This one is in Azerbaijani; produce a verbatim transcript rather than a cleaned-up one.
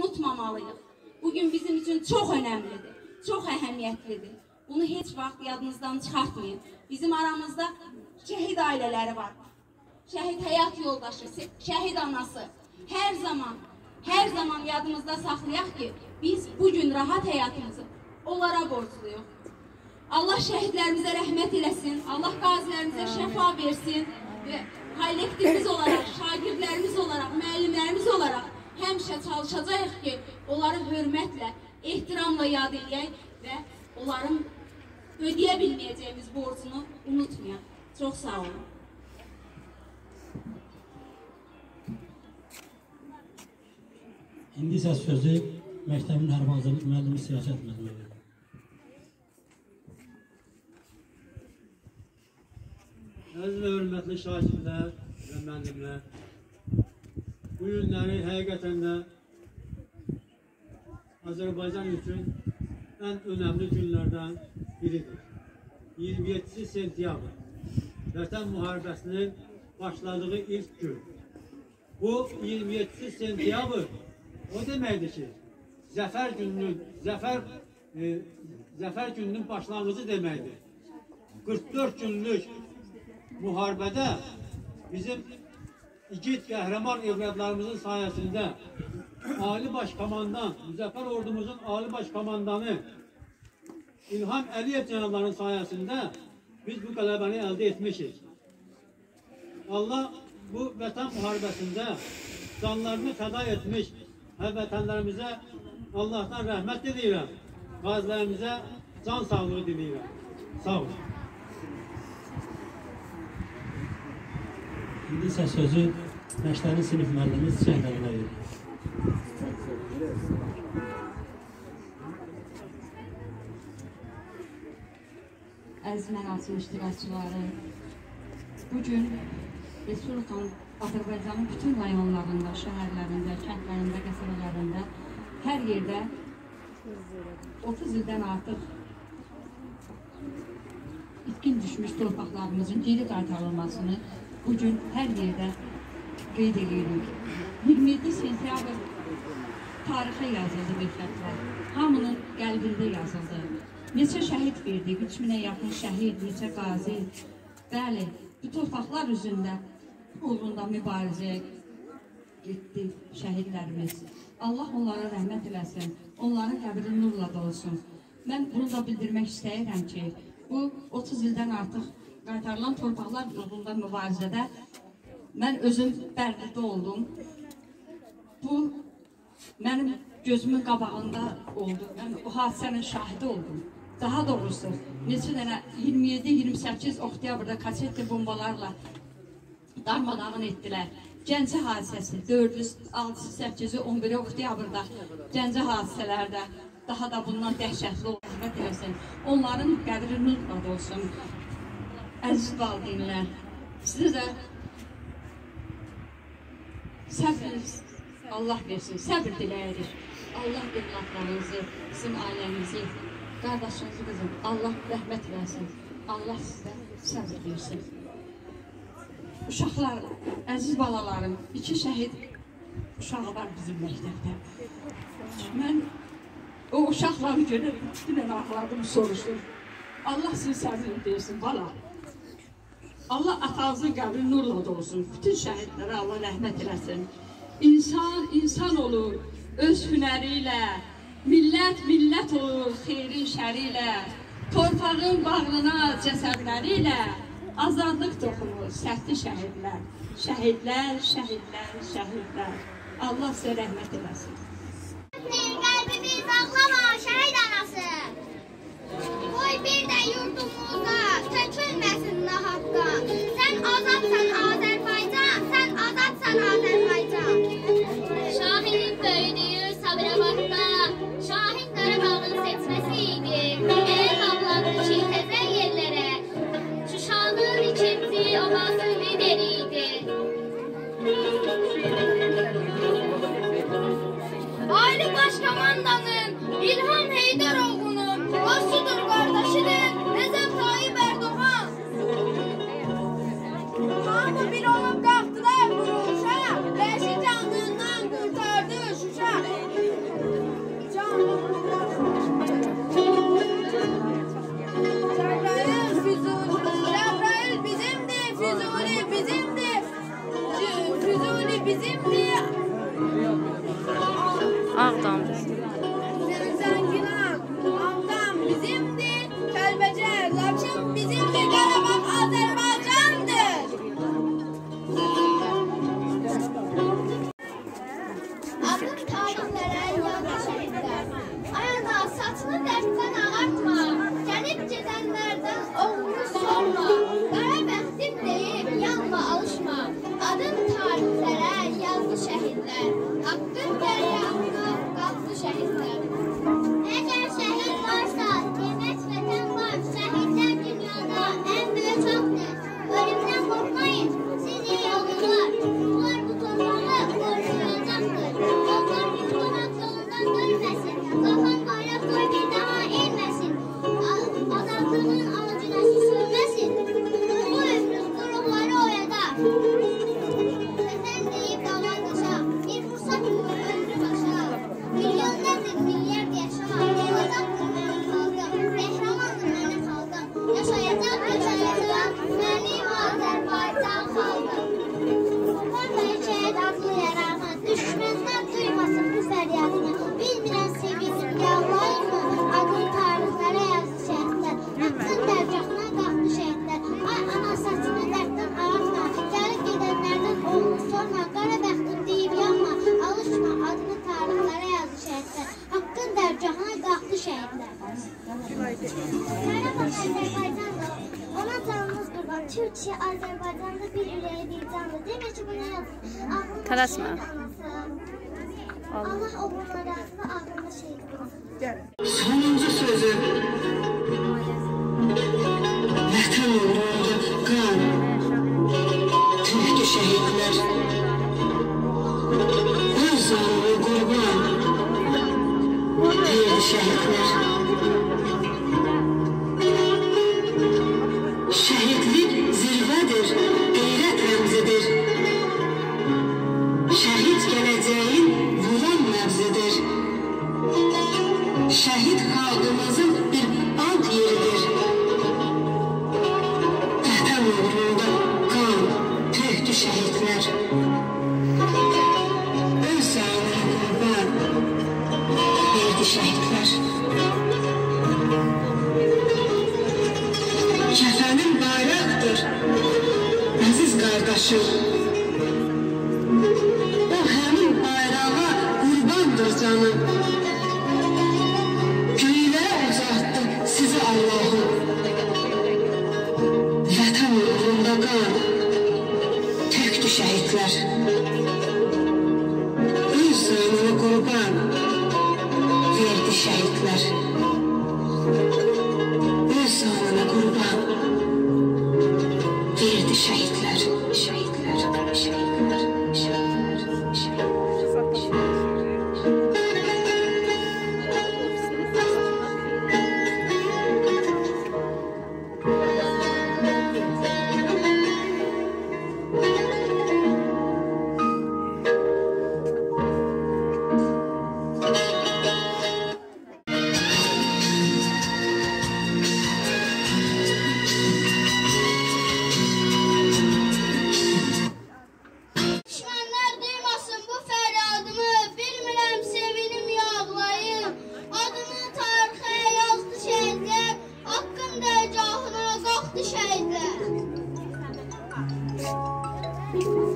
unutmamalıyıq. Bugün bizim için çok önemlidir, çok əhəmiyyətlidir. Bunu heç vaxt yadınızdan çıxartmayın. Bizim aramızda şəhid ailələri var. Şəhid həyat yoldaşı, şəhid anası. Hər zaman, hər zaman yadımızda saxlayaq ki, biz bugün rahat həyatımızı onlara borcluyuq. Allah şəhidlərimizə rəhmət eləsin, Allah qazilərimizə şəfa versin və kollektivimiz olaraq, şagirdlərimiz olaraq, müəllimlərimiz olaraq həmişə çalışacağıq ki, onları hörmətlə, ehtiramla yad edək və onların ödeyə bilməyəcəyimiz borcunu unutmayaq. Çox sağ olun. İndi isə sözü məktəbin hərbi hazırlıq müəllimi siyasət müəllimi. Əziz və hörmətli şagirdlər və müəllimlər, bu günləri həqiqətən də Azərbaycan üçün ən önəmli günlərdən biridir. iyirmi yeddisi sentyabr, Vətən müharibəsinin başladığı ilk gün. Bu iyirmi yeddisi sentyabr o deməkdir ki, zəfər gününün, zəfər, e, zəfər gününün başlanğıcı deməkdir. qırx dörd günlük müharibədə bizim igid qəhrəman evladlarımızın sayəsində Ali Başkomandan, Müzəffər Ordumuzun Ali Başkomandanı İlham Əliyev cənablarının sayəsində biz bu qələbəni əldə etmişik. Allah bu vətən müharibəsində canlarını fəda etmiş həmvətənlərimizə Allahdan rəhmət diləyirəm. Qazilərimizə can sağlığı diləyirəm. Sağ olun. İndi isə sözü məktəbin sinif müəllimi Çiçək Əlinə verir. Əziz mərasim iştirakçıları, bugün Respublikanın Azərbaycanın bütün rayonlarında, şəhərlərində, kəndlərində, qəsəbələrində, hər yerdə otuz ildən artıq itkin düşmüş torpaqlarımızın geri qaytarılmasını bugün hər yerdə qeyd edirik. iyirmi yeddi sentyabr tarixə yazıldı məktəblər. Hamının qəlbində yazıldı. Neçə şəhid verdik, üç minə yaxın şəhid, neçə qazi. Bəli, bu torpaqlar üzündə uğrunda mübarizəyə getdi şəhidlərimiz. Allah onlara rəhmət eləsin, onların qəbri nurla dolsun. Mən bunu da bildirmək istəyirəm ki, bu otuz ildən artıq qaytarılan torpaqlar uğrunda mübarizədə mən özüm Bərlidə oldum. Bu, mənim gözümün qabağında oldu. Mən o hadisənin şahidi oldum. Daha doğrusu, neçə dənə iyirmi yeddi iyirmi səkkiz oktyabrda kasetli bombalarla darmadağın etdilər. Gəncə hadisəsi dördü, altısı, səkkizi, on biri oktyabrda Gəncə hadisələrdə daha da bundan dəhşətli olmaq eləsin. Onların qədri nurla olsun. Əziz valideynlər, sizə səbr Allah versin, səbr diləyirik. Allah evlatlarınızı, sizin ailənizi, qardaşınızı qızım, Allah rəhmət versin. Allah sizə səbr versin. Uşaqlar, əziz balalarım, iki şəhid uşağı var bizim məktəbdə. Mən o uşaqları görüb, dünən ağladım, soruşdum. Allah sizin səbrini versin, bala. Allah atanızın qəbri nurla dolsun. Bütün şəhidlərə Allah rəhmət eləsin. İnsan, insan olur öz hünəri ilə. Millət, millət olur xeyrin şəri ilə. Torpağın bağrına cəsədləri ilə. Azadlıq toxunur səhti şəhidlər. Şəhidlər, şəhidlər, şəhidlər. Allah sizə rəhmət eləsin. Qəlbimiz ağlama şəhid anası. Qoy bir də yurdumuzda tökülməsin nahaqqa. Sən azadsan Azərbaycan, sən azadsan Azərbaycan. Şahidin böyüdüyü Sabirabadda, Şahin Qarabağın seçməsi idi. Elə bağlandı ki təzə yerlərə, Şuşanın ikinci obası lideri idi. Ali Başkomandanın İlham Heydaroğlu'nun dostudur, kardeşidir Recep Tayyip Erdoğan. Hamı bir olup kalktılar vuruşa, beşi canlığından kurtardı Şuşa. Ağdamdır. Zəngilan, Ağdam bizimdir, Kəlbəcər, Laçın bizimdir, Qarabağ Azərbaycandır. Adın tarixlərə yazı şəhidlər. Ayada saçını dərddən ağartma, gəlib gedənlərdən oğlunu sorma. Qara bəxtim deyib yanma alışma, adın tarixlərə yazı şəhidlər. Haqqın dəryasına qalxdı şəhidlər. Əgər şəhid varsa, demək vətən var. Şəhidlər dünyada ən böyük haqdır. Ölümdən qorxmayın, sizin yolunuz. Bunlar bu torpağı qoruyacaqdır. Onlar yurdu haqq yolundan dönməsin. Qalxan bayraq qoy bir daha eğməsin. Azadlığın ağacınası sönməsin. Bu ömrün quruqları oyadar. Vətən deyib davar daşa, bir fırsat olur ömrü başa. Milyonlardır, milyard yaşa. Olacaqdır mənim xalqım, qəhrəmandır mənim xalqım. Yaşayacaq, yaşayacaq mənim Azərbaycan xalqım. Qurban və şəhid adlı yarağını, düşmənlər duymasın bu fəryadını. Bilmirən sevinir, yalvarırmı? Adın tarixlərə yazdı şəhidlər. Haqqın dərgahına qalxdı şəhidlər. Ay ana saçını dərddən ağartma, gəlib gedənlərdən oğlunu sorma. Qara bəxtim deyib yanma, alışma, adını tarixlərə yazdı şəhidlər. Haqqın dərgahına qalxdı şəhidlər. Qarabağ Azərbaycandır, ona canımız qurban. Türkiyə Azərbaycanda bir ürəyi bir canlı. Demək ki, bu nə yazdı? Tələsmə. Allah oğluna razı, ağlına şehit olsun. Sonuncu sözü vətən uğrunda qan tökdü şəhidlər. Öz canını qurban verdi şəhidlər. Şəhidlik zirvədir, qeyrət rəmzidir. Şəhid gələcəyin vuran nəbzidir. Şəhid xalqımızın bir ad yeridir. Vətən uğrunda qan tökdü şəhidlər. Öz canını qurban verdi şəhidlər. Kəfənin bayraqdır, əziz qardaşım. O həmin bayrağa qurbandır canım. Göylərə uzatdı sizi Allahım. Vətən uğrunda qan tökdü şəhidlər. Öz canını qurban verdi şəhidlər. Öz canını qurban verdi şəhidlər. Şəhidlər, şəhidlər, şəhidlər, şəhidlər. Düşmənlər duymasın bu fəryadımı, bilmirəm sevinim yağlayım. Adını tarixə yazdı şəhidlər, haqqın dərgahına qalxdı şəhidlər.